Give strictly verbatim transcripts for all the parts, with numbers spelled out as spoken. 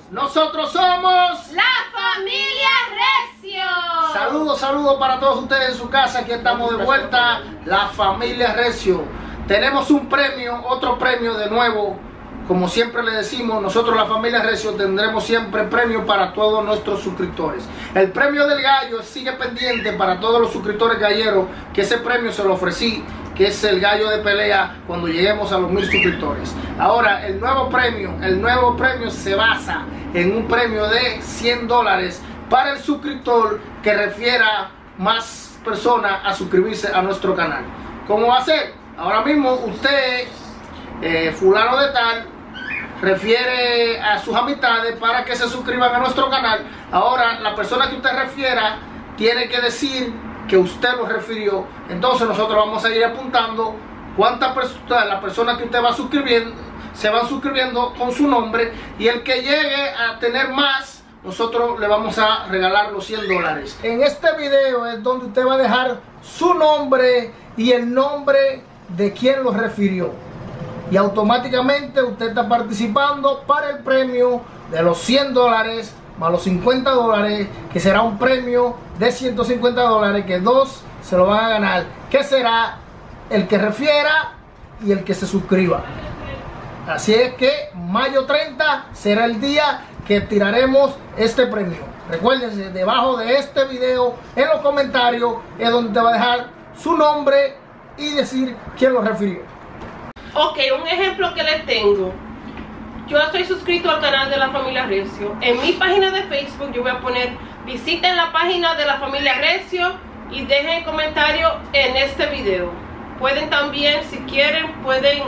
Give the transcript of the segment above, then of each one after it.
Nosotros somos la familia Recio. Saludos, saludos para todos ustedes en su casa. Aquí estamos de vuelta, la familia Recio. Tenemos un premio, otro premio de nuevo. Como siempre le decimos, nosotros la familia Recio tendremos siempre premio para todos nuestros suscriptores. El premio del gallo sigue pendiente para todos los suscriptores galleros, que ese premio se lo ofrecí, que es el gallo de pelea cuando lleguemos a los mil suscriptores. Ahora, el nuevo premio, el nuevo premio se basa en un premio de cien dólares para el suscriptor que refiera más personas a suscribirse a nuestro canal. ¿Cómo va a ser? Ahora mismo usted, eh, fulano de tal, refiere a sus amistades para que se suscriban a nuestro canal. Ahora la persona que usted refiera tiene que decir que usted lo refirió. Entonces nosotros vamos a ir apuntando cuántas personas, la persona que usted va suscribiendo, se van suscribiendo con su nombre, y el que llegue a tener más, nosotros le vamos a regalar los cien dólares. En este video es donde usted va a dejar su nombre y el nombre de quien lo refirió, y automáticamente usted está participando para el premio de los cien dólares más los cincuenta dólares, que será un premio de ciento cincuenta dólares, que dos se lo van a ganar, que será el que refiera y el que se suscriba. Así es que mayo treinta será el día que tiraremos este premio. Recuérdense, debajo de este video, en los comentarios, es donde te va a dejar su nombre y decir quién lo refirió. Ok, un ejemplo que les tengo. Yo estoy suscrito al canal de la familia Recio. En mi página de Facebook yo voy a poner: visiten la página de la familia Recio y dejen comentario en este video. Pueden también, si quieren, pueden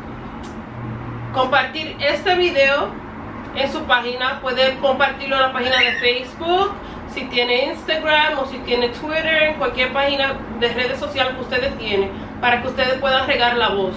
compartir este video en su página. Pueden compartirlo en la página de Facebook, si tiene Instagram o si tiene Twitter, en cualquier página de redes sociales que ustedes tienen, para que ustedes puedan regar la voz.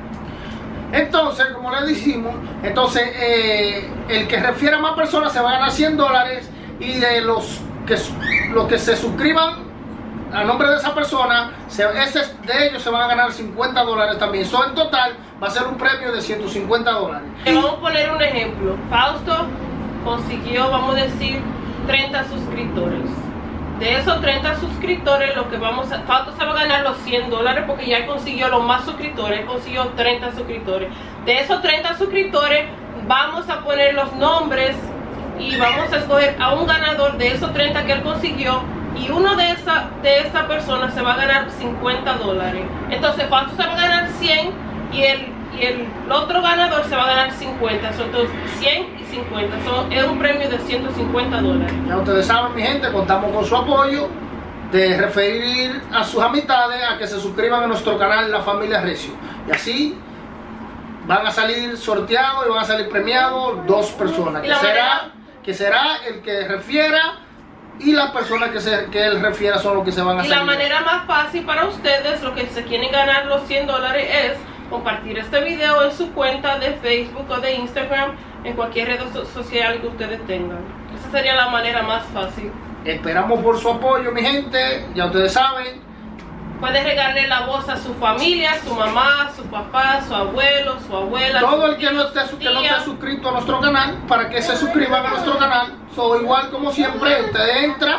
Entonces, como les dijimos, entonces eh, el que refiera a más personas se va a ganar cien dólares, y de los que, los que se suscriban a nombre de esa persona, se, ese, de ellos se van a ganar cincuenta dólares también. Eso en total va a ser un premio de ciento cincuenta dólares. Vamos a poner un ejemplo. Fausto consiguió, vamos a decir, treinta suscriptores. De esos treinta suscriptores, lo que vamos a, Fausto se va a ganar los cien dólares, porque ya consiguió los más suscriptores, consiguió treinta suscriptores. De esos treinta suscriptores, vamos a poner los nombres y vamos a escoger a un ganador de esos treinta que él consiguió, y uno de esa, de esa persona se va a ganar cincuenta dólares. Entonces Fausto se va a ganar cien y el, y el otro ganador se va a ganar cincuenta. Son entonces cien y cincuenta. Son, es un premio de ciento cincuenta dólares. Ya ustedes saben, mi gente, contamos con su apoyo de referir a sus amistades a que se suscriban a nuestro canal La Familia Recio, y así van a salir sorteados y van a salir premiados dos personas, que será, que será el que refiera, y las personas que, se, que él refiera son los que se van a salir. Y la manera más fácil para ustedes, lo que se quieren ganar los cien dólares, es compartir este video en su cuenta de Facebook o de Instagram, en cualquier red social que ustedes tengan. Esa sería la manera más fácil. Esperamos por su apoyo, mi gente. Ya ustedes saben, puede regalarle la voz a su familia, su mamá, su papá, su abuelo, su abuela. Todo el que no esté, que no esté suscrito a nuestro canal, para que se suscriban a nuestro canal. So, igual como siempre, usted entra,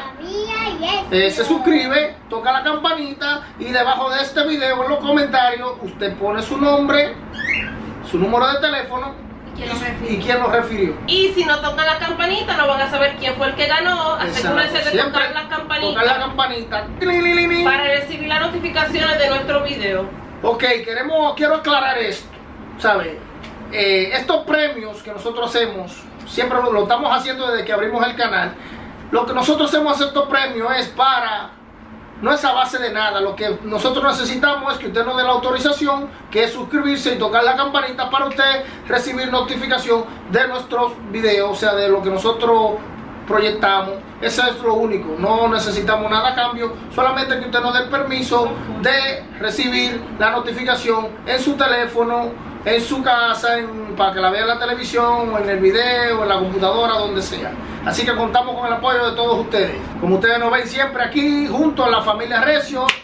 eh, se suscribe, toca la campanita, y debajo de este video, en los comentarios, usted pone su nombre, su número de teléfono y quién lo refirió. Y si no tocan la campanita, no van a saber quién fue el que ganó. Asegúrense de siempre tocar la campanita, tocar la campanita para recibir las notificaciones de nuestro video. Ok, queremos, quiero aclarar esto, ¿sabe? Eh, estos premios que nosotros hacemos, siempre lo, lo estamos haciendo desde que abrimos el canal. Lo que nosotros hacemos estos premios es para, no es a base de nada. Lo que nosotros necesitamos es que usted nos dé la autorización, que es suscribirse y tocar la campanita, para usted recibir notificación de nuestros videos, o sea, de lo que nosotros proyectamos. Eso es lo único, no necesitamos nada a cambio, solamente que usted nos dé el permiso de recibir la notificación en su teléfono, en su casa, en, para que la vea en la televisión, o en el video, en la computadora, donde sea. Así que contamos con el apoyo de todos ustedes. Como ustedes nos ven siempre aquí, junto a la familia Recio, contamos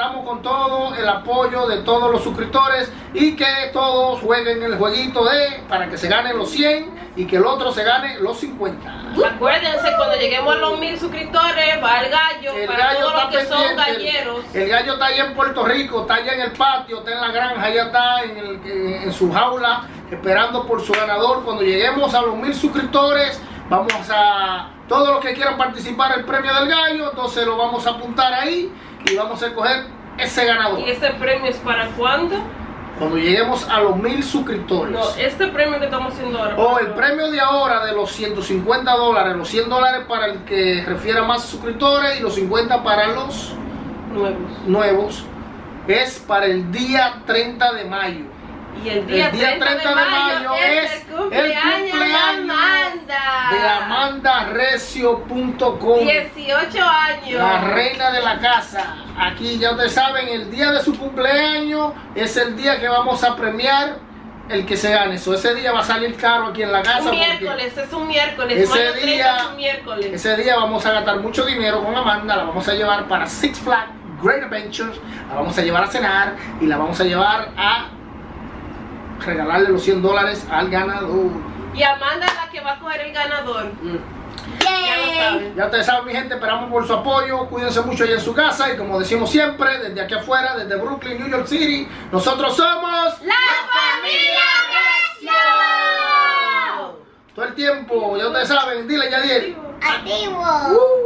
contamos con todo el apoyo de todos los suscriptores y que todos jueguen el jueguito de para que se ganen los cien y que el otro se gane los cincuenta. Acuérdense, cuando lleguemos a los mil suscriptores va el gallo, El para gallo todos los está que son pendiente, galleros. El, el gallo está allá en Puerto Rico, está allá en el patio, está en la granja, ya está en, el, en, en su jaula esperando por su ganador. Cuando lleguemos a los mil suscriptores, vamos a, todos los que quieran participar el premio del gallo, entonces lo vamos a apuntar ahí y vamos a escoger ese ganador. ¿Y ese premio es para cuándo? Cuando lleguemos a los mil suscriptores. No, este premio que estamos haciendo ahora. O el premio de ahora de los ciento cincuenta dólares, los cien dólares para el que refiera más suscriptores y los cincuenta para los nuevos. nuevos, es para el día treinta de mayo. Y el día, El día treinta, treinta de de mayo, mayo es es el cumpleaños, el cumpleaños de Amanda. de amanda recio punto com, dieciocho años. la reina de la casa. Aquí ya ustedes saben, el día de su cumpleaños es el día que vamos a premiar el que se gane. Eso, ese día va a salir caro aquí en la casa. Un miércoles, es un miércoles. Ese mayo treinta día, es un miércoles. ese día vamos a gastar mucho dinero con Amanda. La vamos a llevar para Six Flags Great Adventures. La vamos a llevar a cenar y la vamos a llevar a regalarle los cien dólares al ganador. Y Amanda es la que va a coger el ganador. Mm. Ya lo saben. Ya ustedes saben, mi gente, esperamos por su apoyo. Cuídense mucho allá en su casa. Y como decimos siempre, desde aquí afuera, desde Brooklyn, New York City, nosotros somos ¡La Familia Recio! todo el tiempo. Ya ustedes saben, dile, Yadiel. Activo. Uh.